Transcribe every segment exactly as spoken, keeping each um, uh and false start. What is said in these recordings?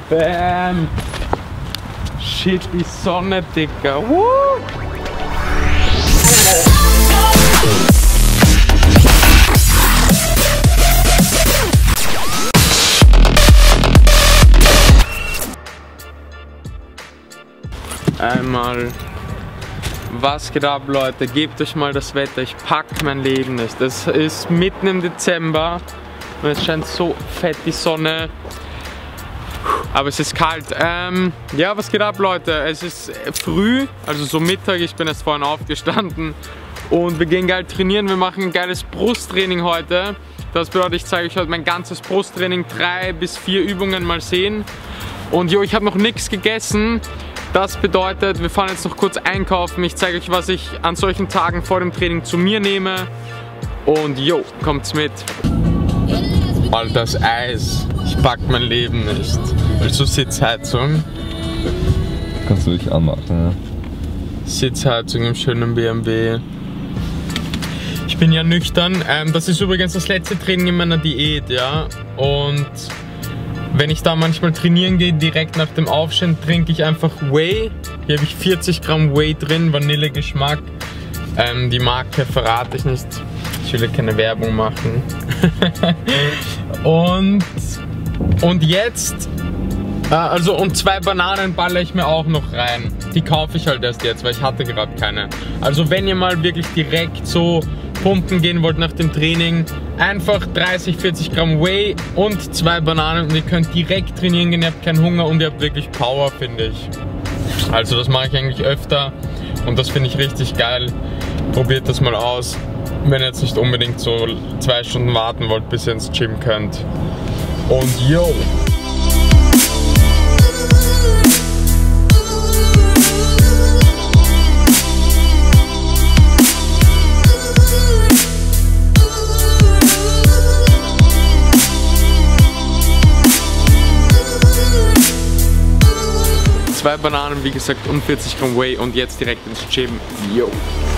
Bam! Shit, die Sonne, Dicker. Woo! Einmal, was geht ab, Leute? Gebt euch mal das Wetter, ich pack mein Leben nicht. Es ist mitten im Dezember und es scheint so fett die Sonne, aber es ist kalt. Ähm, ja, was geht ab, Leute? Es ist früh, also so Mittag, ich bin erst vorhin aufgestanden und wir gehen geil trainieren. Wir machen ein geiles Brusttraining heute. Das bedeutet, ich zeige euch heute mein ganzes Brusttraining, drei bis vier Übungen mal sehen. Und jo, ich habe noch nichts gegessen. Das bedeutet, wir fahren jetzt noch kurz einkaufen. Ich zeige euch, was ich an solchen Tagen vor dem Training zu mir nehme. Und jo, kommt's mit. Alter, das Eis. Ich pack mein Leben nicht. Also Sitzheizung. Kannst du dich anmachen, ja. Sitzheizung im schönen B M W. Ich bin ja nüchtern. Ähm, das ist übrigens das letzte Training in meiner Diät, ja. Und wenn ich da manchmal trainieren gehe, direkt nach dem Aufstehen, trinke ich einfach Whey. Hier habe ich vierzig Gramm Whey drin, Vanillegeschmack. Ähm, die Marke verrate ich nicht. Ich will ja keine Werbung machen. und, und jetzt, äh, also und zwei Bananen baller ich mir auch noch rein. Die kaufe ich halt erst jetzt, weil ich hatte gerade keine. Also wenn ihr mal wirklich direkt so pumpen gehen wollt nach dem Training, einfach dreißig, vierzig Gramm Whey und zwei Bananen und ihr könnt direkt trainieren gehen, ihr habt keinen Hunger und ihr habt wirklich Power, finde ich. Also das mache ich eigentlich öfter und das finde ich richtig geil. Probiert das mal aus, wenn ihr jetzt nicht unbedingt so zwei Stunden warten wollt, bis ihr ins Gym könnt. Und yo! Zwei Bananen, wie gesagt, und vierzig Gramm Whey und jetzt direkt ins Gym. Yo!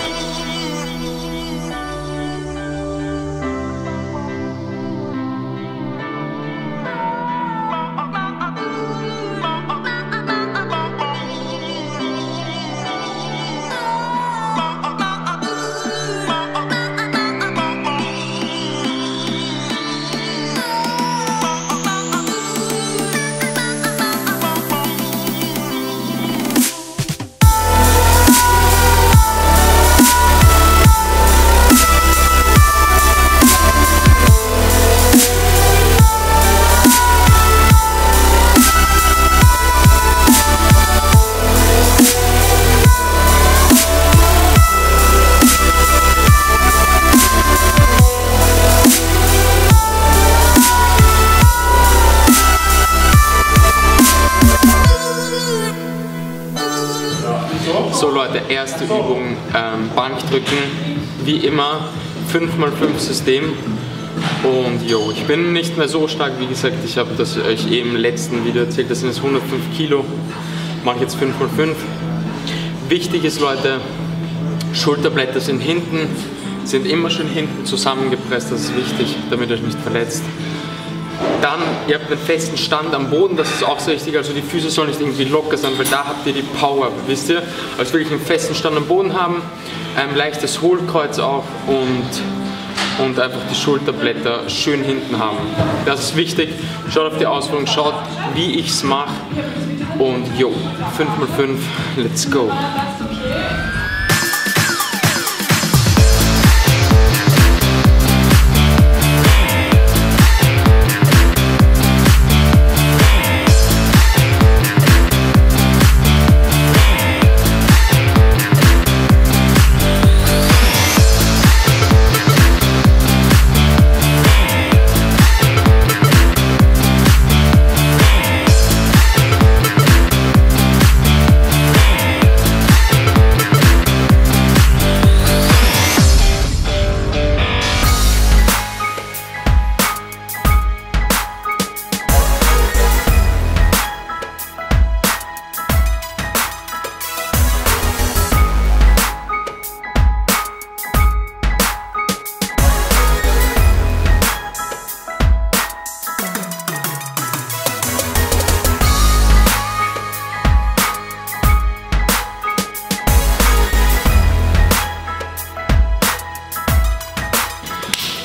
So Leute, erste Übung, ähm, Bankdrücken, wie immer, fünf mal fünf System und jo, ich bin nicht mehr so stark, wie gesagt, ich habe das euch eh im letzten Video erzählt, das sind jetzt hundertfünf Kilo, mache ich jetzt fünf mal fünf. Wichtig ist, Leute, Schulterblätter sind hinten, sind immer schön hinten zusammengepresst, das ist wichtig, damit ihr euch nicht verletzt. Dann, ihr habt einen festen Stand am Boden, das ist auch sehr wichtig, also die Füße sollen nicht irgendwie locker sein, weil da habt ihr die Power, wisst ihr? Also wirklich einen festen Stand am Boden haben, ein leichtes Hohlkreuz auch und, und einfach die Schulterblätter schön hinten haben. Das ist wichtig, schaut auf die Ausführung, schaut wie ich es mache und jo, fünf mal fünf, let's go!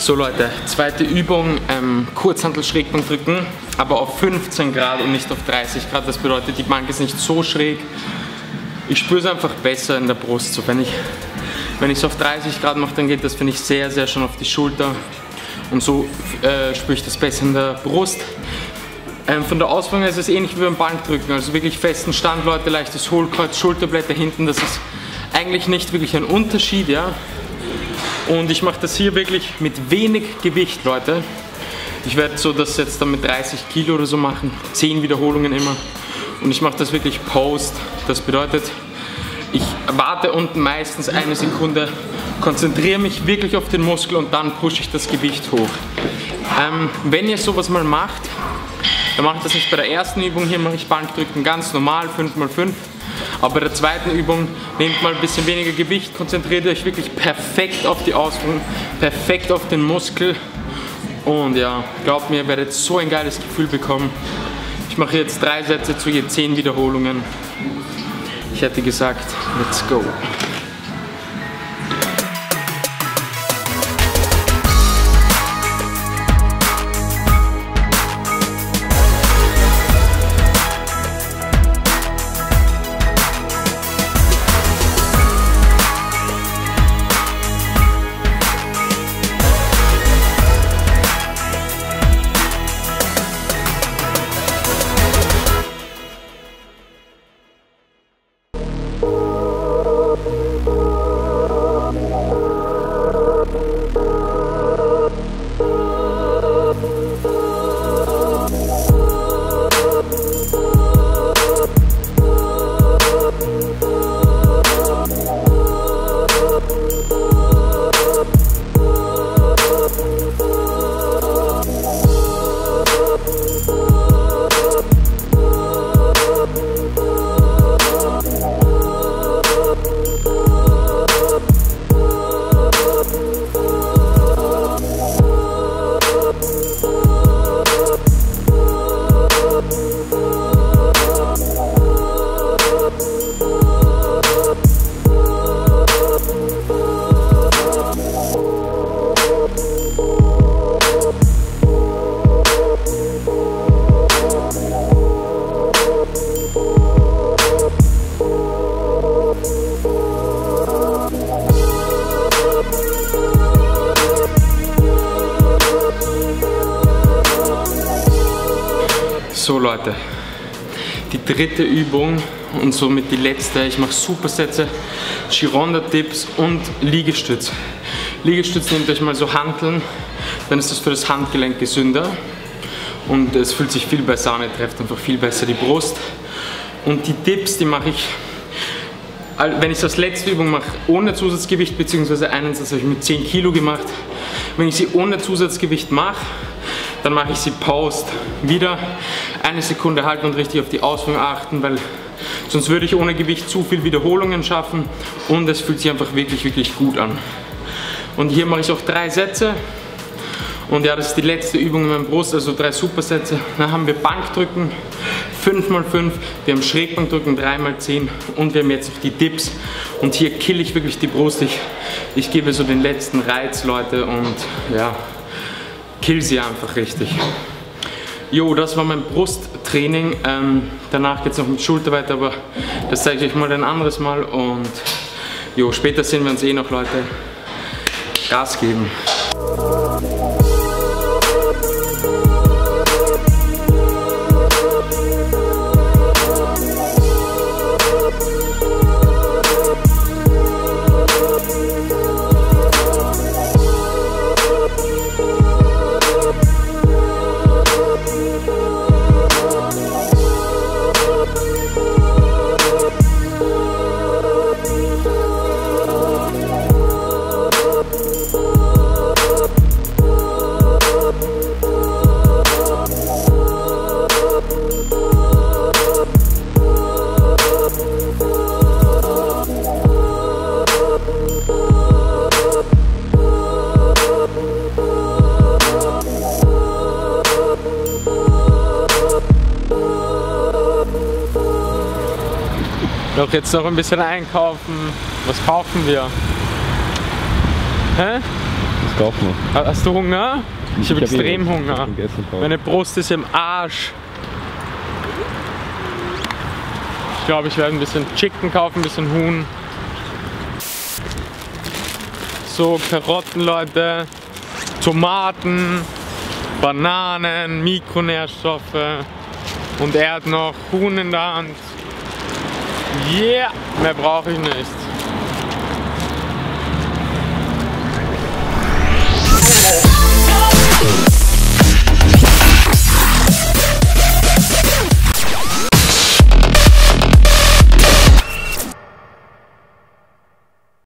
So Leute, zweite Übung, ähm, Kurzhantel-Schrägbank drücken, aber auf fünfzehn Grad und nicht auf dreißig Grad. Das bedeutet, die Bank ist nicht so schräg. Ich spüre es einfach besser in der Brust. So, wenn ich wenn ich es auf dreißig Grad mache, dann geht das, finde ich, sehr, sehr schon auf die Schulter. Und so äh, spüre ich das besser in der Brust. Ähm, von der Ausführung her ist es ähnlich wie beim Bankdrücken. Also wirklich festen Stand, Leute, leichtes Hohlkreuz, Schulterblätter hinten. Das ist eigentlich nicht wirklich ein Unterschied, ja. Und ich mache das hier wirklich mit wenig Gewicht, Leute. Ich werde so das jetzt dann mit dreißig Kilo oder so machen, zehn Wiederholungen immer. Und ich mache das wirklich post. Das bedeutet, ich warte unten meistens eine Sekunde, konzentriere mich wirklich auf den Muskel und dann pushe ich das Gewicht hoch. Ähm, wenn ihr sowas mal macht, dann mache ich das nicht bei der ersten Übung. Hier mache ich Bankdrücken ganz normal, fünf mal fünf. Aber bei der zweiten Übung nehmt mal ein bisschen weniger Gewicht, konzentriert euch wirklich perfekt auf die Ausführung, perfekt auf den Muskel. Und ja, glaubt mir, ihr werdet so ein geiles Gefühl bekommen. Ich mache jetzt drei Sätze zu je zehn Wiederholungen. Ich hätte gesagt, let's go. So Leute, die dritte Übung und somit die letzte. Ich mache Supersätze, Gironda-Dips und Liegestütz. Liegestütz, nehmt euch mal so Hanteln, dann ist das für das Handgelenk gesünder und es fühlt sich viel besser an, ihr trefft einfach viel besser die Brust. Und die Dips, die mache ich, wenn ich es als letzte Übung mache, ohne Zusatzgewicht, beziehungsweise einen Satz habe ich mit zehn Kilo gemacht. Wenn ich sie ohne Zusatzgewicht mache, dann mache ich sie post. Wieder eine Sekunde halten und richtig auf die Ausführung achten, weil sonst würde ich ohne Gewicht zu viel Wiederholungen schaffen und es fühlt sich einfach wirklich, wirklich gut an. Und hier mache ich auch drei Sätze und ja, das ist die letzte Übung in meinem Brust, also drei Supersätze. Dann haben wir Bankdrücken, fünf mal fünf, wir haben Schrägbankdrücken, drei mal zehn und wir haben jetzt noch die Dips und hier kill ich wirklich die Brust. Ich, ich gebe so den letzten Reiz, Leute, und ja, kill sie einfach richtig. Jo, das war mein Brusttraining. Ähm, danach geht es noch mit Schulter weiter, aber das zeige ich euch mal ein anderes Mal. Und jo, später sehen wir uns eh noch, Leute. Gas geben. Doch jetzt noch ein bisschen einkaufen. Was kaufen wir? Hä? Was kaufen wir? Hast du Hunger? Ich, ich habe extrem eh Hunger. Meine Brust ist im Arsch. Ich glaube, ich werde ein bisschen Chicken kaufen, ein bisschen Huhn. So, Karotten, Leute, Tomaten, Bananen, Mikronährstoffe und er hat noch Huhn in der Hand. Yeah, mehr brauche ich nicht.